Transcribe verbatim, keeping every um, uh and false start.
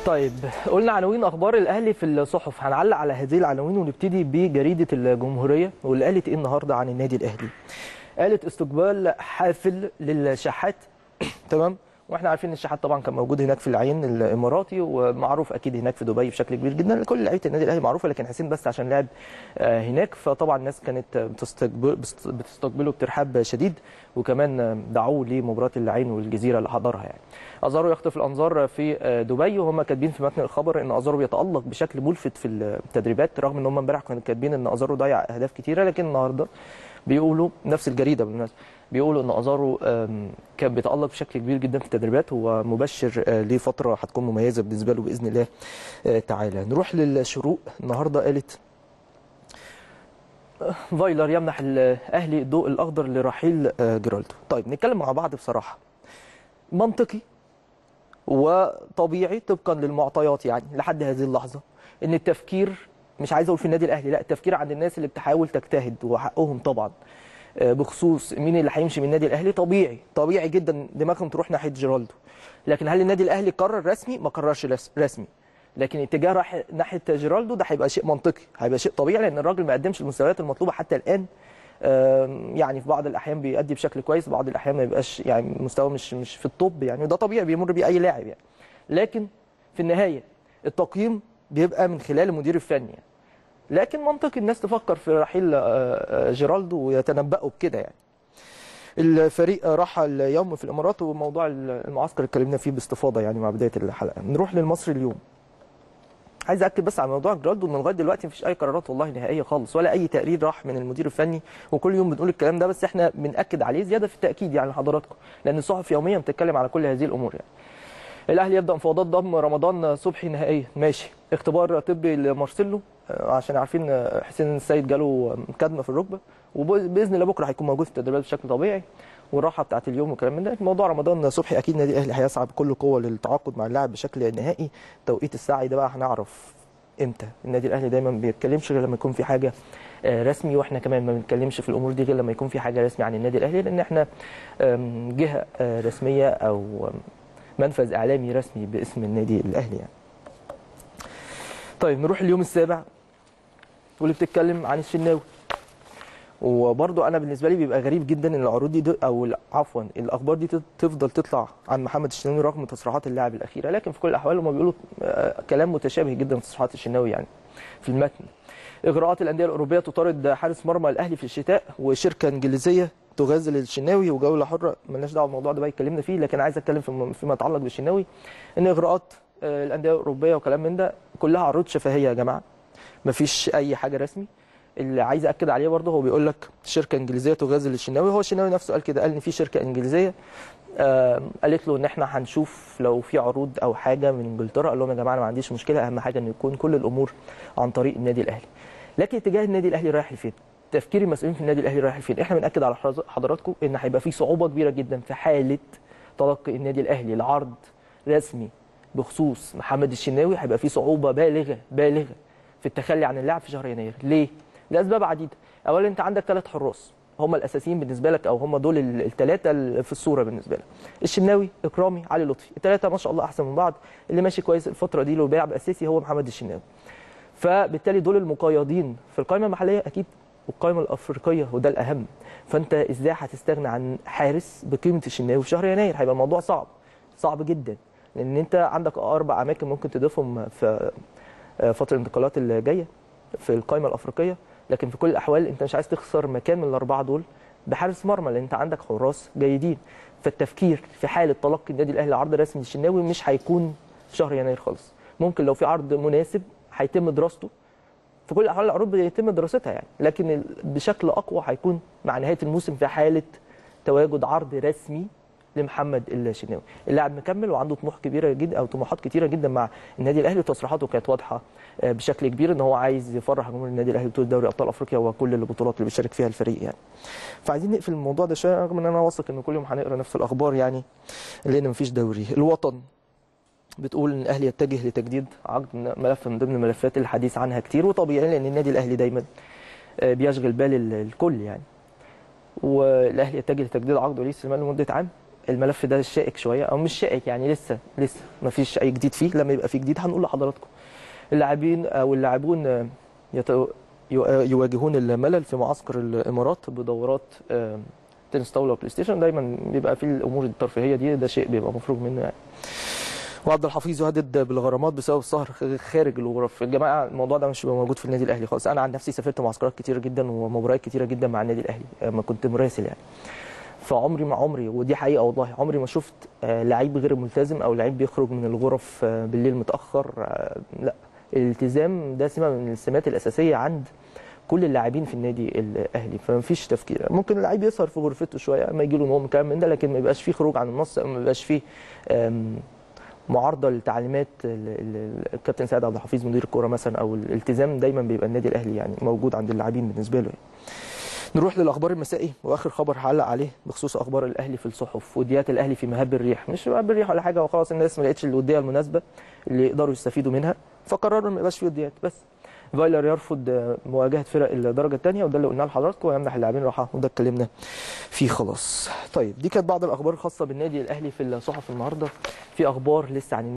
طيب قلنا عناوين اخبار الاهلي في الصحف، هنعلق على هذه العناوين ونبتدي بجريده الجمهوريه واللي قالت ايه النهارده عن النادي الاهلي. قالت استقبال حافل للشحات تمام، واحنا عارفين ان الشحات طبعا كان موجود هناك في العين الاماراتي ومعروف اكيد هناك في دبي بشكل كبير جدا، كل لعيبه النادي الاهلي معروفه، لكن حسين بس عشان لعب هناك فطبعا الناس كانت بتستقبل بتستقبله بترحاب شديد، وكمان دعوه لمباراه العين والجزيره اللي حضرها. يعني ازارو يخطف الانظار في دبي، وهم كاتبين في متن الخبر ان ازارو بيتالق بشكل ملفت في التدريبات، رغم ان هم امبارح كانوا كاتبين ان ازارو ضيع اهداف كثيره، لكن النهارده بيقولوا نفس الجريده بالمناسبه بيقولوا ان ازارو كان بيتالق بشكل كبير جدا في التدريبات، هو مبشر لفتره هتكون مميزه بالنسبه له باذن الله تعالى. نروح للشروق النهارده، قالت فايلر يمنح الاهلي الضوء الاخضر لرحيل جيرالدو. طيب نتكلم مع بعض بصراحه، منطقي وطبيعي طبقا للمعطيات يعني لحد هذه اللحظه ان التفكير، مش عايز اقول في النادي الاهلي، لا التفكير عند الناس اللي بتحاول تجتهد وحقهم طبعا بخصوص مين اللي هيمشي من النادي الاهلي، طبيعي طبيعي جدا دماغهم تروح ناحيه جيرالدو. لكن هل النادي الاهلي قرر رسمي؟ ما قررش رسمي، لكن اتجاه راح ناحيه جيرالدو ده هيبقى شيء منطقي، هيبقى شيء طبيعي، لان الراجل ما قدمش المستويات المطلوبه حتى الان. يعني في بعض الاحيان بيأدي بشكل كويس، بعض الاحيان ما يبقاش يعني مستواه مش مش في الطب، يعني وده طبيعي بيمر بيه اي لاعب يعني. لكن في النهايه التقييم بيبقى من خلال المدير الفني يعني. لكن منطقي الناس تفكر في رحيل جيرالدو ويتنبأوا بكده يعني. الفريق راح اليوم في الامارات، وموضوع المعسكر اتكلمنا فيه باستفاضه يعني مع بدايه الحلقه. نروح للمصري اليوم. عايز اكد بس على موضوع جيرالدو ان لغايه دلوقتي مفيش اي قرارات والله نهائيه خالص، ولا اي تقرير راح من المدير الفني، وكل يوم بنقول الكلام ده، بس احنا بنأكد عليه زياده في التاكيد يعني لحضراتكم، لان الصحف يوميا بتتكلم على كل هذه الامور يعني. الاهلي يبدا مفاوضات ضم رمضان صبحي نهائيا، ماشي. اختبار طبي لمارسيلو عشان عارفين حسين السيد جاله كدمه في الركبه، وباذن الله بكره هيكون موجود في التدريبات بشكل طبيعي، والراحه بتاعت اليوم والكلام من ده. موضوع رمضان صبحي اكيد النادي الاهلي هيسعى بكل قوه للتعاقد مع اللاعب بشكل نهائي. توقيت السعي ده بقى هنعرف امتى. النادي الاهلي دايما ما بيتكلمش غير لما يكون في حاجه رسمي، واحنا كمان ما بنتكلمش في الامور دي غير لما يكون في حاجه رسمي عن النادي الاهلي، لان احنا جهه رسميه او منفذ اعلامي رسمي باسم النادي الاهلي يعني. طيب نروح اليوم السابع واللي بتتكلم عن الشناوي. وبرضه انا بالنسبه لي بيبقى غريب جدا ان العروض دي, دي او عفوا الاخبار دي تفضل تطلع عن محمد الشناوي رغم تصريحات اللاعب الاخيره، لكن في كل الاحوال هم بيقولوا كلام متشابه جدا في تصريحات الشناوي يعني في المتن. اغراءات الانديه الاوروبيه تطارد حارس مرمى الاهلي في الشتاء، وشركه انجليزيه تغازل الشناوي، وجوله حره مالناش دعوه بالموضوع ده بقى اتكلمنا فيه، لكن عايز اتكلم فيما يتعلق بالشناوي ان اغراءات الانديه الاوروبيه وكلام من ده كلها عروض شفهيه يا جماعه، مفيش اي حاجه رسمي. اللي عايز اكد عليه برضه هو بيقول لك شركه انجليزيه تغازل الشناوي، هو الشناوي نفسه قال كده، قال ان في شركه انجليزيه آه قالت له ان احنا هنشوف لو في عروض او حاجه من انجلترا، قال لهم يا جماعه انا ما عنديش مشكله، اهم حاجه ان يكون كل الامور عن طريق النادي الاهلي. لكن اتجاه النادي الاهلي رايح لفين؟ تفكير المسؤولين في النادي الاهلي رايح لفين؟ احنا بناكد على حضراتكم ان هيبقى في صعوبه كبيره جدا في حاله تلقي النادي الاهلي العرض رسمي بخصوص محمد الشناوي، هيبقى في صعوبه بالغه بالغه في التخلي عن اللاعب في شهر يناير. ليه؟ لاسباب عديده. اولا انت عندك ثلاث حراس هم الاساسيين بالنسبه لك، او هم دول الثلاثه في الصوره بالنسبه لك، الشناوي، اكرامي، علي لطفي، الثلاثه ما شاء الله احسن من بعض. اللي ماشي كويس الفتره دي لو بيلعب اساسي هو محمد الشناوي، فبالتالي دول المقيدين في القائمه المحليه اكيد والقائمه الافريقيه، وده الاهم. فانت ازاي هتستغنى عن حارس بقيمه الشناوي في شهر يناير؟ هيبقى الموضوع صعب صعب جدا، لان انت عندك اربع اماكن ممكن تضيفهم في فتره الانتقالات اللي جايه في القائمه الافريقيه، لكن في كل الاحوال انت مش عايز تخسر مكان من الاربعه دول بحارس مرمى، لان انت عندك حراس جيدين. فالتفكير في حاله تلقي النادي الاهلي عرض رسمي للشناوي مش هيكون في شهر يناير خالص. ممكن لو في عرض مناسب هيتم دراسته، في كل الاحوال العروض بيتم دراستها يعني، لكن بشكل اقوى هيكون مع نهايه الموسم في حاله تواجد عرض رسمي لمحمد الشناوي. اللاعب مكمل وعنده طموح كبيره جدا او طموحات كتيره جدا مع النادي الاهلي، وتصريحاته كانت واضحه بشكل كبير ان هو عايز يفرح جمهور النادي الاهلي بطوله دوري ابطال افريقيا وكل البطولات اللي بيشارك فيها الفريق يعني. فعايزين نقفل الموضوع ده شويه، رغم ان انا واثق ان كل يوم هنقرا نفس الاخبار يعني، لان مفيش دوري. الوطن بتقول ان الاهلي يتجه لتجديد عقد ملف من ضمن الملفات الحديث عنها كتير، وطبيعي لان النادي الاهلي دايما بيشغل بال الكل يعني. والاهلي يتجه لتجديد عقد وليد سليمان لمده عام. الملف ده شائك شويه او مش شائك، يعني لسه لسه ما فيش اي جديد فيه. لما يبقى فيه جديد هنقول لحضراتكم. اللاعبين او اللاعبون يت- يواجهون الملل في معسكر الامارات بدورات آه، تنس طاوله وبلاي ستيشن. دايما بيبقى في الامور الترفيهيه دي، ده شيء بيبقى مفروغ منه يعني. وعبد الحفيظ يهدد بالغرامات بسبب السهر خارج الغرف. يا جماعه الموضوع ده مش بيبقى موجود في النادي الاهلي خالص. انا عن نفسي سافرت معسكرات كتيره جدا ومباريات كتيره جدا مع النادي الاهلي لما كنت مراسل يعني. فعمري ما عمري ودي حقيقه والله عمري ما شفت آه، لعيب غير ملتزم او لعيب بيخرج من الغرف آه، بالليل متاخر. آه، لا، الالتزام ده سمه من السمات الاساسيه عند كل اللاعبين في النادي الاهلي. فما فيش تفكير. ممكن اللعيب يسهر في غرفته شويه ما يجي له نوم كلام من ده، لكن ما يبقاش فيه خروج عن النص او ما يبقاش فيه آم، معارضه لتعليمات ال- ال- الكابتن سيد عبد الحفيظ مدير الكوره مثلا، او الالتزام دايما بيبقى النادي الاهلي يعني موجود عند اللاعبين بالنسبه له يعني. نروح للاخبار المسائي، واخر خبر هعلق عليه بخصوص اخبار الاهلي في الصحف. وديات الاهلي في مهب الريح، مش مهب الريح ولا حاجه، وخلاص الناس ما لقتش الوديه المناسبه اللي يقدروا يستفيدوا منها فقرروا ما يبقاش في وديات بس. فايلر يرفض مواجهه فرق الدرجه الثانيه، وده اللي قلناه لحضراتكم، ويمنح اللاعبين راحه، وده اتكلمنا فيه خلاص. طيب دي كانت بعض الاخبار الخاصه بالنادي الاهلي في الصحف النهارده. في اخبار لسه عن